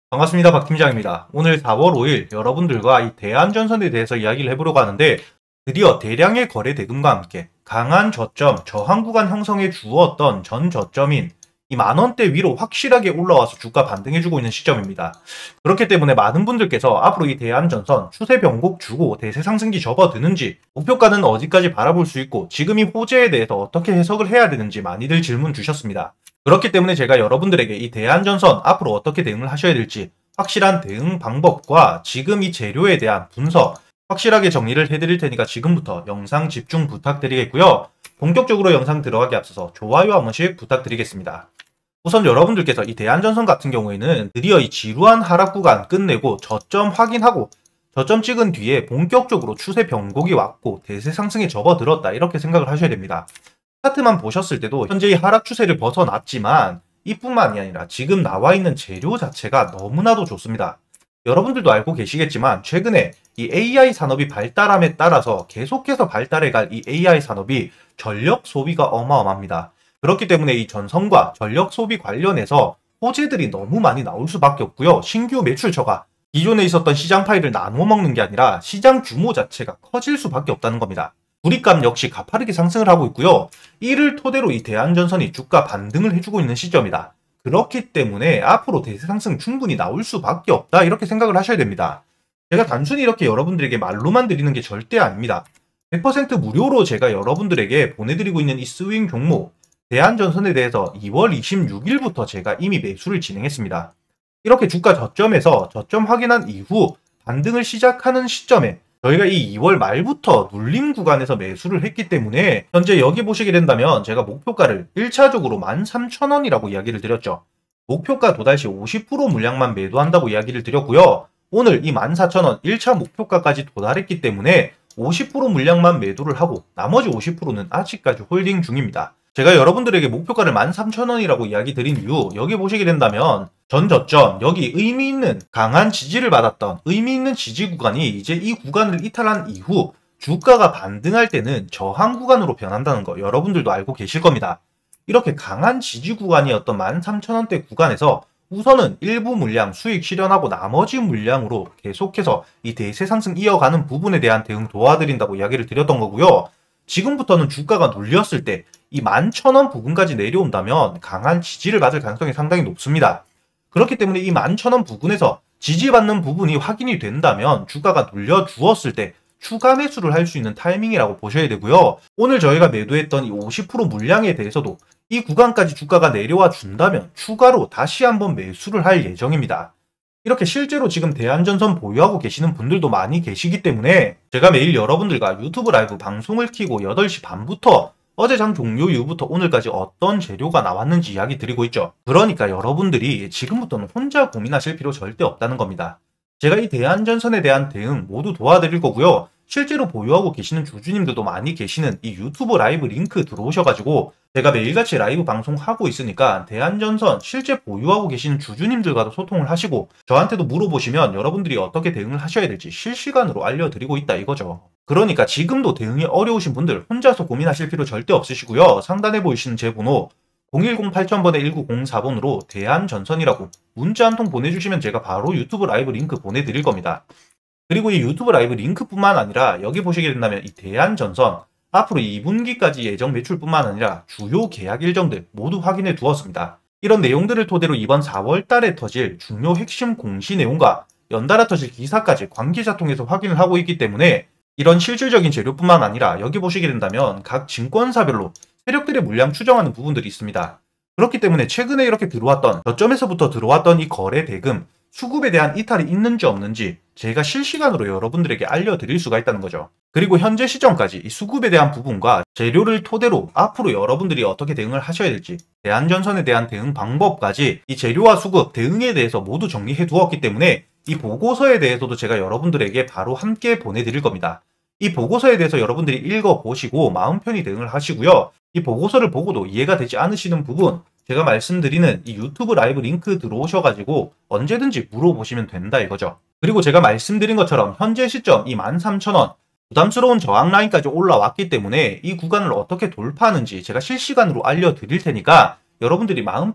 반갑습니다. 박 팀장입니다. 오늘 4월 5일 여러분들과 이 대안전선에 대해서 이야기를 해보려고 하는데, 드디어 대량의 거래 대금과 함께 강한 저점, 저항 구간 형성해 주었던 전 저점인 이 만원대 위로 확실하게 올라와서 주가 반등해주고 있는 시점입니다. 그렇기 때문에 많은 분들께서 앞으로 이 대안전선 추세 변곡 주고 대세 상승기 접어드는지, 목표가는 어디까지 바라볼 수 있고 지금 이 호재에 대해서 어떻게 해석을 해야 되는지 많이들 질문 주셨습니다. 그렇기 때문에 제가 여러분들에게 이 대안전선 앞으로 어떻게 대응을 하셔야 될지 확실한 대응 방법과 지금 이 재료에 대한 분석 확실하게 정리를 해드릴 테니까 지금부터 영상 집중 부탁드리겠고요. 본격적으로 영상 들어가기 앞서서 좋아요 한 번씩 부탁드리겠습니다. 우선 여러분들께서 이 대안전선 같은 경우에는 드디어 이 지루한 하락 구간 끝내고 저점 확인하고 저점 찍은 뒤에 본격적으로 추세 변곡이 왔고 대세 상승에 접어들었다, 이렇게 생각을 하셔야 됩니다. 차트만 보셨을 때도 현재 이 하락 추세를 벗어났지만 이뿐만이 아니라 지금 나와 있는 재료 자체가 너무나도 좋습니다. 여러분들도 알고 계시겠지만 최근에 이 AI 산업이 발달함에 따라서 계속해서 발달해갈 이 AI 산업이 전력 소비가 어마어마합니다. 그렇기 때문에 이 전선과 전력 소비 관련해서 호재들이 너무 많이 나올 수밖에 없고요. 신규 매출처가 기존에 있었던 시장 파일을 나눠 먹는 게 아니라 시장 규모 자체가 커질 수밖에 없다는 겁니다. 우리값 역시 가파르게 상승을 하고 있고요. 이를 토대로 이 대안전선이 주가 반등을 해주고 있는 시점이다. 그렇기 때문에 앞으로 대세 상승 충분히 나올 수밖에 없다, 이렇게 생각을 하셔야 됩니다. 제가 단순히 이렇게 여러분들에게 말로만 드리는 게 절대 아닙니다. 100% 무료로 제가 여러분들에게 보내드리고 있는 이 스윙 종목 대안전선에 대해서 2월 26일부터 제가 이미 매수를 진행했습니다. 이렇게 주가 저점에서 저점 확인한 이후 반등을 시작하는 시점에 저희가 이 2월 말부터 눌림 구간에서 매수를 했기 때문에 현재 여기 보시게 된다면 제가 목표가를 1차적으로 13,000원이라고 이야기를 드렸죠. 목표가 도달 시 50% 물량만 매도한다고 이야기를 드렸고요. 오늘 이 14,000원 1차 목표가까지 도달했기 때문에 50% 물량만 매도를 하고 나머지 50%는 아직까지 홀딩 중입니다. 제가 여러분들에게 목표가를 13,000원이라고 이야기 드린 이유, 여기 보시게 된다면 전 저점, 여기 의미 있는 강한 지지를 받았던 의미 있는 지지 구간이 이제 이 구간을 이탈한 이후 주가가 반등할 때는 저항 구간으로 변한다는 거 여러분들도 알고 계실 겁니다. 이렇게 강한 지지 구간이었던 13,000원대 구간에서 우선은 일부 물량 수익 실현하고 나머지 물량으로 계속해서 이 대세 상승 이어가는 부분에 대한 대응 도와드린다고 이야기를 드렸던 거고요. 지금부터는 주가가 눌렸을 때 이 11,000원 부근까지 내려온다면 강한 지지를 받을 가능성이 상당히 높습니다. 그렇기 때문에 이 11,000원 부근에서 지지받는 부분이 확인이 된다면 주가가 눌려주었을 때 추가 매수를 할 수 있는 타이밍이라고 보셔야 되고요. 오늘 저희가 매도했던 이 50% 물량에 대해서도 이 구간까지 주가가 내려와 준다면 추가로 다시 한번 매수를 할 예정입니다. 이렇게 실제로 지금 대안전선 보유하고 계시는 분들도 많이 계시기 때문에 제가 매일 여러분들과 유튜브 라이브 방송을 켜고 8시 반부터 어제 장 종료 이후부터 오늘까지 어떤 재료가 나왔는지 이야기 드리고 있죠. 그러니까 여러분들이 지금부터는 혼자 고민하실 필요 절대 없다는 겁니다. 제가 이 대안전선에 대한 대응 모두 도와드릴 거고요. 실제로 보유하고 계시는 주주님들도 많이 계시는 이 유튜브 라이브 링크 들어오셔가지고 제가 매일같이 라이브 방송하고 있으니까 대안전선 실제 보유하고 계시는 주주님들과도 소통을 하시고 저한테도 물어보시면 여러분들이 어떻게 대응을 하셔야 될지 실시간으로 알려드리고 있다, 이거죠. 그러니까 지금도 대응이 어려우신 분들 혼자서 고민하실 필요 절대 없으시고요. 상단에 보이시는 제 번호 010-8000번에 1904번으로 대안전선이라고 문자 한 통 보내주시면 제가 바로 유튜브 라이브 링크 보내드릴 겁니다. 그리고 이 유튜브 라이브 링크뿐만 아니라 여기 보시게 된다면 이 대안전선 앞으로 2분기까지 예정 매출뿐만 아니라 주요 계약 일정들 모두 확인해 두었습니다. 이런 내용들을 토대로 이번 4월 달에 터질 중요 핵심 공시 내용과 연달아 터질 기사까지 관계자 통해서 확인을 하고 있기 때문에 이런 실질적인 재료뿐만 아니라 여기 보시게 된다면 각 증권사별로 세력들의 물량 추정하는 부분들이 있습니다. 그렇기 때문에 최근에 이렇게 들어왔던 저점에서부터 들어왔던 이 거래 대금 수급에 대한 이탈이 있는지 없는지 제가 실시간으로 여러분들에게 알려드릴 수가 있다는 거죠. 그리고 현재 시점까지 이 수급에 대한 부분과 재료를 토대로 앞으로 여러분들이 어떻게 대응을 하셔야 될지 대안전선에 대한 대응 방법까지 이 재료와 수급 대응에 대해서 모두 정리해 두었기 때문에 이 보고서에 대해서도 제가 여러분들에게 바로 함께 보내드릴 겁니다. 이 보고서에 대해서 여러분들이 읽어보시고 마음 편히 대응을 하시고요. 이 보고서를 보고도 이해가 되지 않으시는 부분 제가 말씀드리는 이 유튜브 라이브 링크 들어오셔가지고 언제든지 물어보시면 된다, 이거죠. 그리고 제가 말씀드린 것처럼 현재 시점 이 13,000원 부담스러운 저항 라인까지 올라왔기 때문에 이 구간을 어떻게 돌파하는지 제가 실시간으로 알려드릴 테니까 여러분들이 마음 편히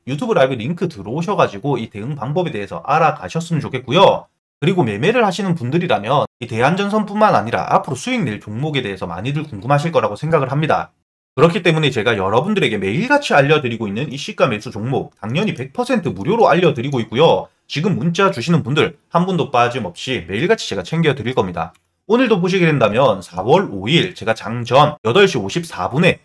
유튜브 라이브 링크 들어오셔가지고 이 대응 방법에 대해서 알아가셨으면 좋겠고요. 그리고 매매를 하시는 분들이라면 이 대한전선뿐만 아니라 앞으로 수익 낼 종목에 대해서 많이들 궁금하실 거라고 생각을 합니다. 그렇기 때문에 제가 여러분들에게 매일같이 알려드리고 있는 이 시가 매수 종목 당연히 100% 무료로 알려드리고 있고요. 지금 문자 주시는 분들 한 분도 빠짐없이 매일같이 제가 챙겨드릴 겁니다. 오늘도 보시게 된다면 4월 5일 제가 장전 8시 54분에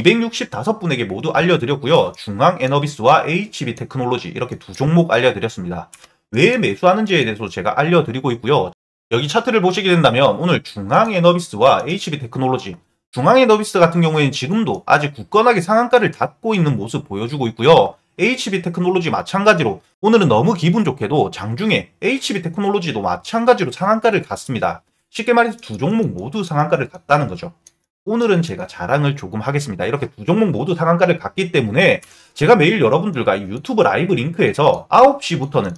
265분에게 모두 알려드렸고요. 중앙에너비스와 HB테크놀로지 이렇게 두 종목 알려드렸습니다. 왜 매수하는지에 대해서 제가 알려드리고 있고요. 여기 차트를 보시게 된다면 오늘 중앙에너비스와 HB테크놀로지 중앙에너비스 같은 경우에는 지금도 아직 굳건하게 상한가를 닫고 있는 모습 보여주고 있고요. HB테크놀로지 마찬가지로 오늘은 너무 기분 좋게도 장중에 HB테크놀로지도 마찬가지로 상한가를 갔습니다. 쉽게 말해서 두 종목 모두 상한가를 갔다는 거죠. 오늘은 제가 자랑을 조금 하겠습니다. 이렇게 두 종목 모두 상한가를 갔기 때문에 제가 매일 여러분들과 이 유튜브 라이브 링크에서 9시부터는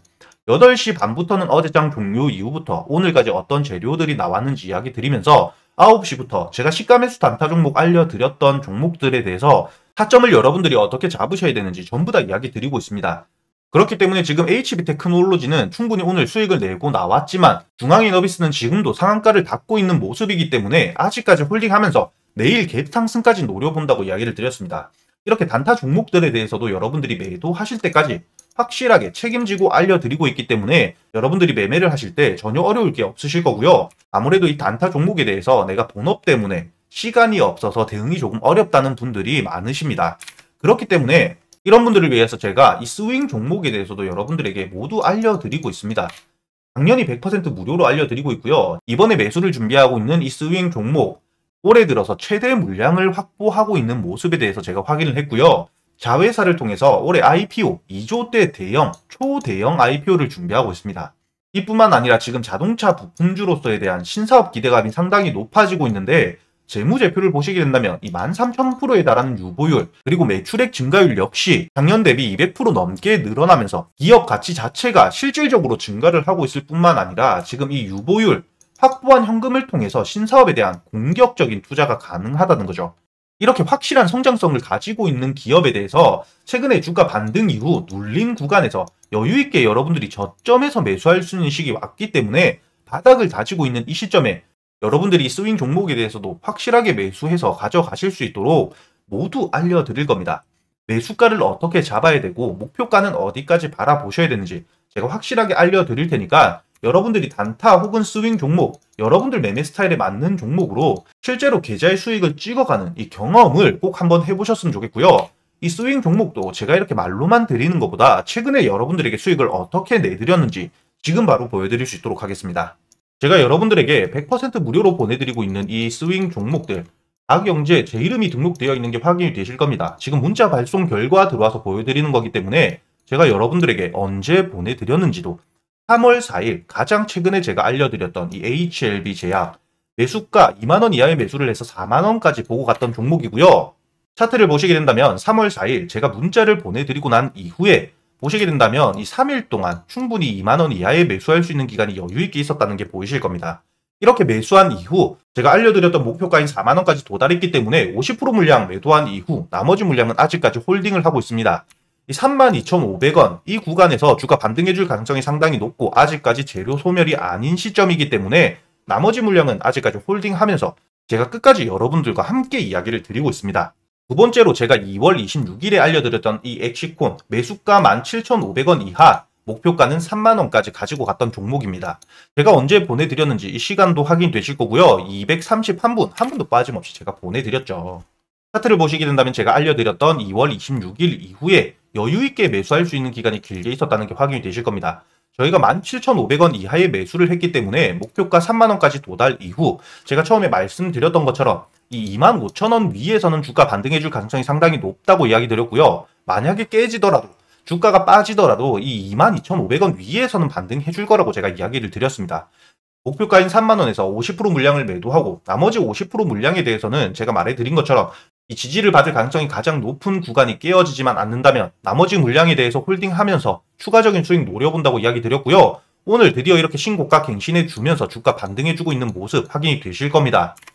8시 반부터는 어제장 종료 이후부터 오늘까지 어떤 재료들이 나왔는지 이야기 드리면서 9시부터 제가 시가 매수 단타 종목 알려드렸던 종목들에 대해서 타점을 여러분들이 어떻게 잡으셔야 되는지 전부 다 이야기 드리고 있습니다. 그렇기 때문에 지금 HB테크놀로지는 충분히 오늘 수익을 내고 나왔지만 중앙에너비스는 지금도 상한가를 닫고 있는 모습이기 때문에 아직까지 홀딩하면서 내일 갭 상승까지 노려본다고 이야기를 드렸습니다. 이렇게 단타 종목들에 대해서도 여러분들이 매도하실 때까지 확실하게 책임지고 알려드리고 있기 때문에 여러분들이 매매를 하실 때 전혀 어려울 게 없으실 거고요. 아무래도 이 단타 종목에 대해서 내가 본업 때문에 시간이 없어서 대응이 조금 어렵다는 분들이 많으십니다. 그렇기 때문에 이런 분들을 위해서 제가 이 스윙 종목에 대해서도 여러분들에게 모두 알려드리고 있습니다. 당연히 100% 무료로 알려드리고 있고요. 이번에 매수를 준비하고 있는 이 스윙 종목 올해 들어서 최대 물량을 확보하고 있는 모습에 대해서 제가 확인을 했고요. 자회사를 통해서 올해 IPO 2조대 대형, 초대형 IPO를 준비하고 있습니다. 이뿐만 아니라 지금 자동차 부품주로서에 대한 신사업 기대감이 상당히 높아지고 있는데 재무제표를 보시게 된다면 이 13,000%에 달하는 유보율 그리고 매출액 증가율 역시 작년 대비 200% 넘게 늘어나면서 기업 가치 자체가 실질적으로 증가를 하고 있을 뿐만 아니라 지금 이 유보율 확보한 현금을 통해서 신사업에 대한 공격적인 투자가 가능하다는 거죠. 이렇게 확실한 성장성을 가지고 있는 기업에 대해서 최근에 주가 반등 이후 눌린 구간에서 여유있게 여러분들이 저점에서 매수할 수 있는 시기 왔기 때문에 바닥을 다지고 있는 이 시점에 여러분들이 스윙 종목에 대해서도 확실하게 매수해서 가져가실 수 있도록 모두 알려드릴 겁니다. 매수가를 어떻게 잡아야 되고 목표가는 어디까지 바라보셔야 되는지 제가 확실하게 알려드릴 테니까 여러분들이 단타 혹은 스윙 종목, 여러분들 매매 스타일에 맞는 종목으로 실제로 계좌의 수익을 찍어가는 이 경험을 꼭 한번 해보셨으면 좋겠고요. 이 스윙 종목도 제가 이렇게 말로만 드리는 것보다 최근에 여러분들에게 수익을 어떻게 내드렸는지 지금 바로 보여드릴 수 있도록 하겠습니다. 제가 여러분들에게 100% 무료로 보내드리고 있는 이 스윙 종목들 다경제 제 이름이 등록되어 있는 게 확인이 되실 겁니다. 지금 문자 발송 결과 들어와서 보여드리는 거기 때문에 제가 여러분들에게 언제 보내드렸는지도 3월 4일 가장 최근에 제가 알려드렸던 이 HLB 제약 매수가 2만원 이하의 매수를 해서 4만원까지 보고 갔던 종목이고요. 차트를 보시게 된다면 3월 4일 제가 문자를 보내드리고 난 이후에 보시게 된다면 이 3일 동안 충분히 2만원 이하에 매수할 수 있는 기간이 여유있게 있었다는 게 보이실 겁니다. 이렇게 매수한 이후 제가 알려드렸던 목표가인 4만원까지 도달했기 때문에 50% 물량 매도한 이후 나머지 물량은 아직까지 홀딩을 하고 있습니다. 이 32,500원 이 구간에서 주가 반등해줄 가능성이 상당히 높고 아직까지 재료 소멸이 아닌 시점이기 때문에 나머지 물량은 아직까지 홀딩하면서 제가 끝까지 여러분들과 함께 이야기를 드리고 있습니다. 두 번째로 제가 2월 26일에 알려드렸던 이 엑시콘 매수가 17,500원 이하 목표가는 3만원까지 가지고 갔던 종목입니다. 제가 언제 보내드렸는지 이 시간도 확인되실 거고요. 231분 한 분도 빠짐없이 제가 보내드렸죠. 차트를 보시게 된다면 제가 알려드렸던 2월 26일 이후에 여유있게 매수할 수 있는 기간이 길게 있었다는 게 확인이 되실 겁니다. 저희가 17,500원 이하의 매수를 했기 때문에 목표가 3만원까지 도달 이후 제가 처음에 말씀드렸던 것처럼 이 25,000원 위에서는 주가 반등해줄 가능성이 상당히 높다고 이야기 드렸고요. 만약에 깨지더라도 주가가 빠지더라도 이 22,500원 위에서는 반등해줄 거라고 제가 이야기를 드렸습니다. 목표가인 3만원에서 50% 물량을 매도하고 나머지 50% 물량에 대해서는 제가 말해드린 것처럼 이 지지를 받을 가능성이 가장 높은 구간이 깨어지지만 않는다면 나머지 물량에 대해서 홀딩하면서 추가적인 수익 노려본다고 이야기 드렸고요. 오늘 드디어 이렇게 신고가 갱신해 주면서 주가 반등해주고 있는 모습 확인이 되실 겁니다.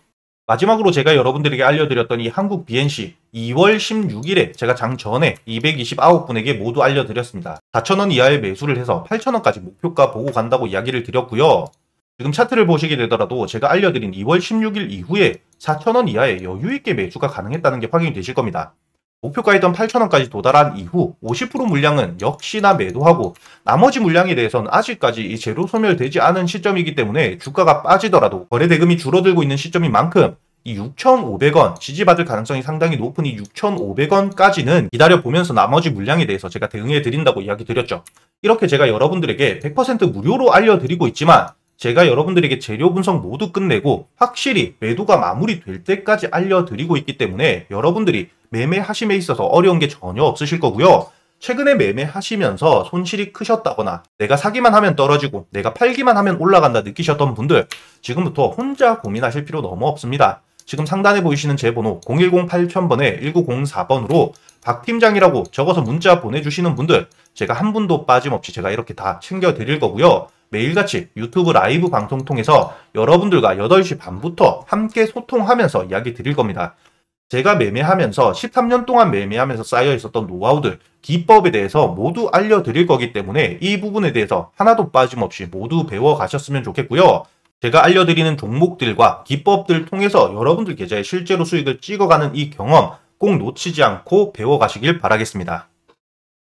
마지막으로 제가 여러분들에게 알려드렸던 이 한국 BNC 2월 16일에 제가 장 전에 229분에게 모두 알려드렸습니다. 4,000원 이하의 매수를 해서 8,000원까지 목표가 보고 간다고 이야기를 드렸고요. 지금 차트를 보시게 되더라도 제가 알려드린 2월 16일 이후에 4,000원 이하의 여유있게 매수가 가능했다는 게 확인이 되실 겁니다. 목표가였던 8,000원까지 도달한 이후 50% 물량은 역시나 매도하고 나머지 물량에 대해서는 아직까지 이 제로 소멸되지 않은 시점이기 때문에 주가가 빠지더라도 거래대금이 줄어들고 있는 시점인 만큼 이 6,500원 지지받을 가능성이 상당히 높은 이 6,500원까지는 기다려보면서 나머지 물량에 대해서 제가 대응해 드린다고 이야기 드렸죠. 이렇게 제가 여러분들에게 100% 무료로 알려드리고 있지만 제가 여러분들에게 재료 분석 모두 끝내고 확실히 매도가 마무리될 때까지 알려드리고 있기 때문에 여러분들이 매매하심에 있어서 어려운 게 전혀 없으실 거고요. 최근에 매매하시면서 손실이 크셨다거나 내가 사기만 하면 떨어지고 내가 팔기만 하면 올라간다 느끼셨던 분들 지금부터 혼자 고민하실 필요 너무 없습니다. 지금 상단에 보이시는 제 번호 010-8000번에 1904번으로 박 팀장이라고 적어서 문자 보내주시는 분들 제가 한 분도 빠짐없이 제가 이렇게 다 챙겨드릴 거고요. 매일같이 유튜브 라이브 방송 통해서 여러분들과 8시 반부터 함께 소통하면서 이야기 드릴 겁니다. 제가 매매하면서 13년 동안 매매하면서 쌓여 있었던 노하우들, 기법에 대해서 모두 알려드릴 거기 때문에 이 부분에 대해서 하나도 빠짐없이 모두 배워가셨으면 좋겠고요. 제가 알려드리는 종목들과 기법들 통해서 여러분들 계좌에 실제로 수익을 찍어가는 이 경험 꼭 놓치지 않고 배워가시길 바라겠습니다.